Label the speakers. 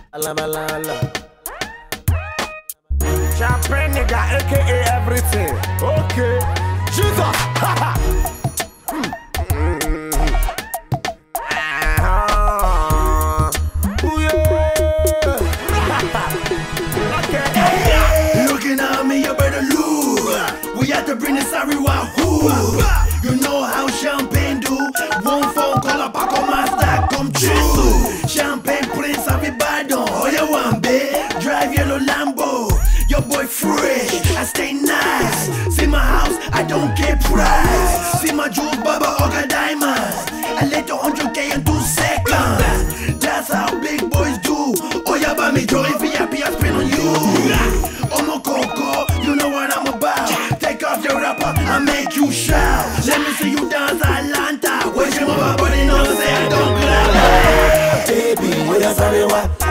Speaker 1: Champagne nigga, aka everything. Okay, Jesus.
Speaker 2: Looking at me, you better look. We had to bring the Sarewa who. You know how champagne do. One phone call up, back on my stack, come true. Champagne Prince of Ibadan. Oh, you want babe? Drive yellow Lambo. Your boy fresh, I stay nice. See my house, I don't get price. See my jewels, Baba, Oga diamonds. I let the 100K in 2 seconds. That's how big boys do. Oh, yeah, buy me joy, VIP, I spin on you. Oh, my coco, you know what I'm about. Take off your rapper, I make you shout. Let me see you dance Atlanta. Where's your mama, but you know, say I don't cry. Baby, where's Sarewa?